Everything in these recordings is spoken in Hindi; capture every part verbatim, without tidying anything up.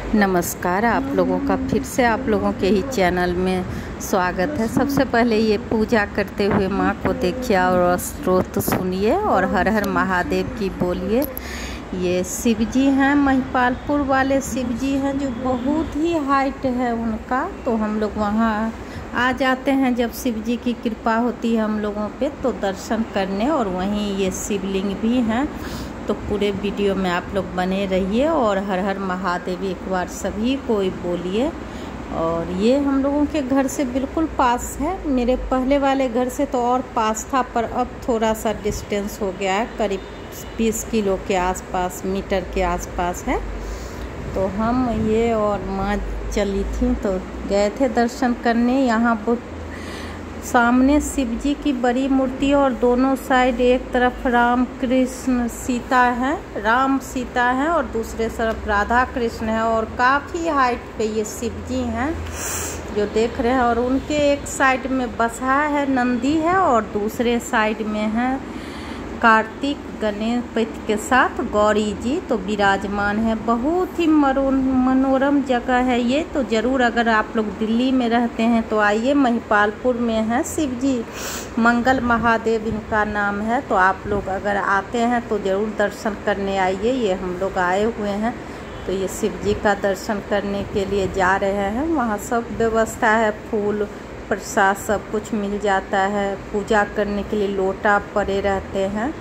नमस्कार, आप लोगों का फिर से आप लोगों के ही चैनल में स्वागत है। सबसे पहले ये पूजा करते हुए माँ को देखिए और स्तोत्र सुनिए और हर हर महादेव की बोलिए। ये शिव जी हैं, महिपालपुर वाले शिव जी हैं जो बहुत ही हाइट है उनका। तो हम लोग वहाँ आ जाते हैं जब शिव जी की कृपा होती है हम लोगों पे, तो दर्शन करने। और वहीं ये शिवलिंग भी हैं। तो पूरे वीडियो में आप लोग बने रहिए और हर हर महादेव एक बार सभी को बोलिए। और ये हम लोगों के घर से बिल्कुल पास है। मेरे पहले वाले घर से तो और पास था, पर अब थोड़ा सा डिस्टेंस हो गया है, करीब बीस किलो के आसपास, मीटर के आसपास है। तो हम ये और माँ चली थी तो गए थे दर्शन करने। यहाँ बहुत सामने शिव जी की बड़ी मूर्ति और दोनों साइड, एक तरफ राम कृष्ण सीता है, राम सीता है और दूसरे तरफ राधा कृष्ण है। और काफ़ी हाइट पे ये शिव जी हैं जो देख रहे हैं। और उनके एक साइड में बसहा है, नंदी है, और दूसरे साइड में है कार्तिक गणपति के साथ गौरी जी तो विराजमान है। बहुत ही मनोरम जगह है ये। तो ज़रूर अगर आप लोग दिल्ली में रहते हैं तो आइए। महिपालपुर में है शिव जी, मंगल महादेव इनका नाम है। तो आप लोग अगर आते हैं तो ज़रूर दर्शन करने आइए। ये हम लोग आए हुए हैं तो ये शिव जी का दर्शन करने के लिए जा रहे हैं। वहाँ सब व्यवस्था है, फूल प्रसाद सब कुछ मिल जाता है। पूजा करने के लिए लोटा पड़े रहते हैं,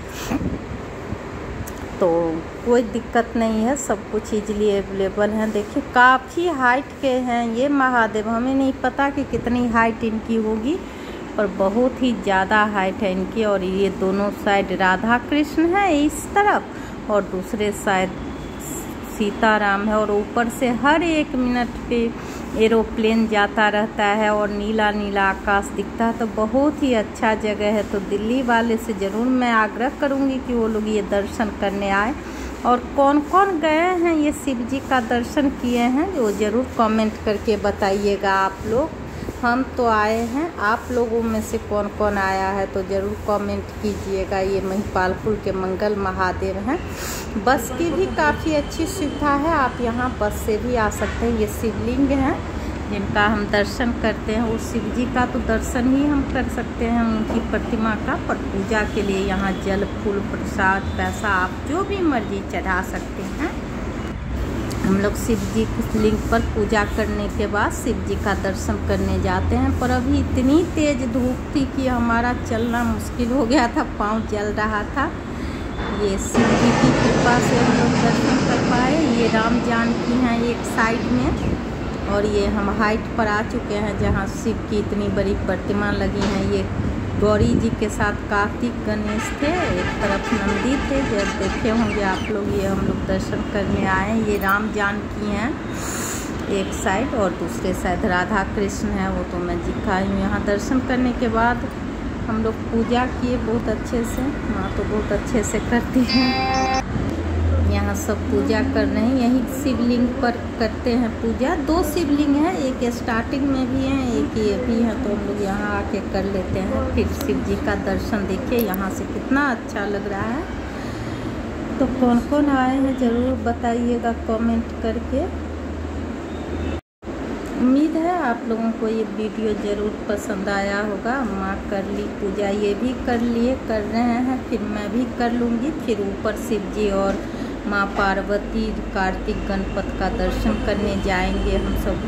तो कोई दिक्कत नहीं है, सब कुछ इजीली अवेलेबल है। देखिए काफ़ी हाइट के हैं ये महादेव। हमें नहीं पता कि कितनी हाइट इनकी होगी, पर बहुत ही ज़्यादा हाइट है इनकी। और ये दोनों साइड राधा कृष्ण है इस तरफ और दूसरे साइड सीताराम है। और ऊपर से हर एक मिनट पे एरोप्लेन जाता रहता है और नीला नीला आकाश दिखता है। तो बहुत ही अच्छा जगह है। तो दिल्ली वाले से ज़रूर मैं आग्रह करूँगी कि वो लोग ये दर्शन करने आए। और कौन कौन गए हैं ये शिव जी का दर्शन किए हैं वो ज़रूर कमेंट करके बताइएगा आप लोग। हम तो आए हैं, आप लोगों में से कौन कौन आया है तो ज़रूर कमेंट कीजिएगा। ये महिपालपुर के मंगल महादेव हैं। बस की भी काफ़ी अच्छी सुविधा है, आप यहाँ बस से भी आ सकते हैं। ये शिवलिंग हैं जिनका हम दर्शन करते हैं, वो शिव जी का तो दर्शन ही हम कर सकते हैं, उनकी प्रतिमा का। पर पूजा के लिए यहाँ जल, फूल, प्रसाद, पैसा आप जो भी मर्जी चढ़ा सकते हैं। हम लोग शिव जी की लिंग पर पूजा करने के बाद शिव जी का दर्शन करने जाते हैं। पर अभी इतनी तेज़ धूप थी कि हमारा चलना मुश्किल हो गया था, पाँव जल रहा था। ये शिव जी की कृपा से हम लोग दर्शन कर पाए। ये राम जानकी हैं एक साइड में, और ये हम हाइट पर आ चुके हैं जहाँ शिव की इतनी बड़ी प्रतिमा लगी हैं। ये गौरी जी के साथ कार्तिक गणेश थे, एक तरफ नंदी थे जो देखे होंगे आप लोग। ये हम लोग दर्शन करने आए। ये राम जानकी हैं एक साइड और दूसरे साइड राधा कृष्ण है, वो तो मैं दिखाई हूँ। यहाँ दर्शन करने के बाद हम लोग पूजा किए बहुत अच्छे से। माँ तो बहुत अच्छे से करती हैं। यहाँ सब पूजा कर रहे हैं, यही शिवलिंग पर करते हैं पूजा। दो शिवलिंग हैं, एक स्टार्टिंग में भी है, एक ये भी है। तो हम लोग यहाँ आके कर लेते हैं। फिर शिव जी का दर्शन देखिए यहाँ से कितना अच्छा लग रहा है। तो कौन कौन आए हैं ज़रूर बताइएगा कमेंट करके। उम्मीद है आप लोगों को ये वीडियो ज़रूर पसंद आया होगा। माँ कर ली पूजा, ये भी कर लिए, कर रहे हैं, फिर मैं भी कर लूँगी। फिर ऊपर शिव जी और माँ पार्वती, कार्तिक गणपति का दर्शन करने जाएंगे हम सब।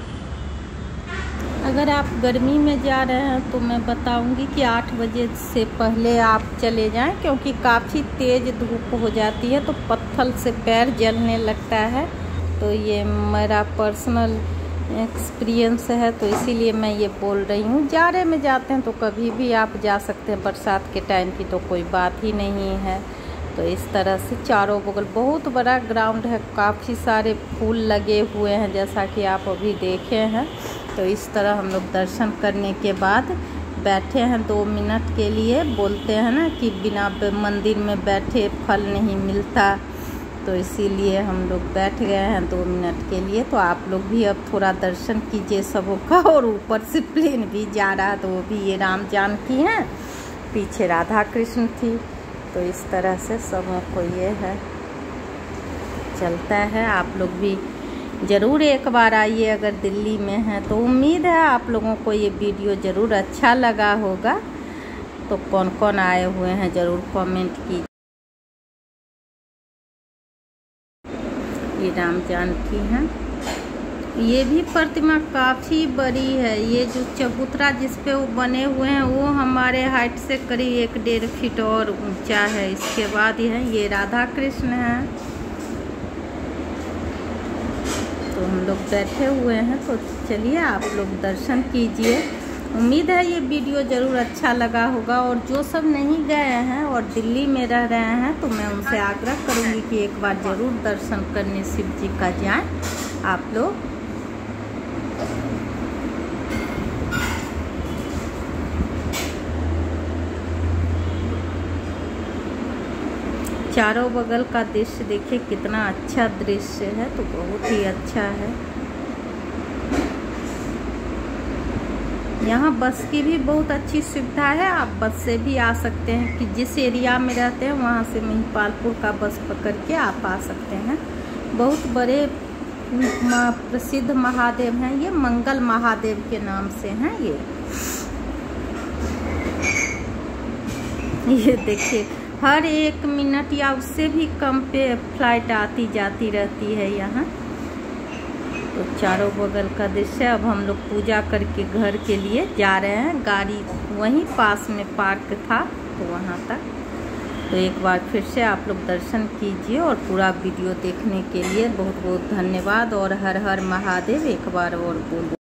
अगर आप गर्मी में जा रहे हैं तो मैं बताऊंगी कि आठ बजे से पहले आप चले जाएं, क्योंकि काफ़ी तेज़ धूप हो जाती है तो पत्थर से पैर जलने लगता है। तो ये मेरा पर्सनल एक्सपीरियंस है, तो इसीलिए मैं ये बोल रही हूँ। जाड़े में जाते हैं तो कभी भी आप जा सकते हैं, बरसात के टाइम की तो कोई बात ही नहीं है। तो इस तरह से चारों बगल बहुत बड़ा ग्राउंड है, काफ़ी सारे फूल लगे हुए हैं जैसा कि आप अभी देखे हैं। तो इस तरह हम लोग दर्शन करने के बाद बैठे हैं दो मिनट के लिए। बोलते हैं ना कि बिना मंदिर में बैठे फल नहीं मिलता, तो इसीलिए हम लोग बैठ गए हैं दो मिनट के लिए। तो आप लोग भी अब थोड़ा दर्शन कीजिए सबों का। और ऊपर से प्लेन भी जा रहा, तो वो भी ये राम जानकी हैं, पीछे राधा कृष्ण थी। तो इस तरह से सबों को ये है चलता है। आप लोग भी ज़रूर एक बार आइए अगर दिल्ली में हैं तो। उम्मीद है आप लोगों को ये वीडियो ज़रूर अच्छा लगा होगा। तो कौन कौन आए हुए हैं ज़रूर कमेंट कीजिए। ये राम जानकी हैं। ये भी प्रतिमा काफ़ी बड़ी है। ये जो चबूतरा जिस पे वो बने हुए हैं वो हमारे हाइट से करीब एक डेढ़ फीट और ऊंचा है। इसके बाद ये है, ये राधा कृष्ण हैं। तो हम लोग बैठे हुए हैं, तो चलिए आप लोग दर्शन कीजिए। उम्मीद है ये वीडियो ज़रूर अच्छा लगा होगा। और जो सब नहीं गए हैं और दिल्ली में रह रहे हैं तो मैं उनसे आग्रह करूँगी कि एक बार ज़रूर दर्शन करने शिव जी का जाएँ आप लोग। चारों बगल का दृश्य देखिए कितना अच्छा दृश्य है। तो बहुत ही अच्छा है। यहाँ बस की भी बहुत अच्छी सुविधा है। आप बस से भी आ सकते हैं कि जिस एरिया में रहते हैं वहाँ से महिपालपुर का बस पकड़ के आप आ सकते हैं। बहुत बड़े प्रसिद्ध महादेव हैं ये, मंगल महादेव के नाम से हैं ये। ये देखिए हर एक मिनट या उससे भी कम पे फ्लाइट आती जाती रहती है यहाँ। तो चारों बगल का दृश्य। अब हम लोग पूजा करके घर के लिए जा रहे हैं। गाड़ी वहीं पास में पार्क था तो वहाँ तक। तो एक बार फिर से आप लोग दर्शन कीजिए और पूरा वीडियो देखने के लिए बहुत बहुत धन्यवाद। और हर हर महादेव एक बार और बोल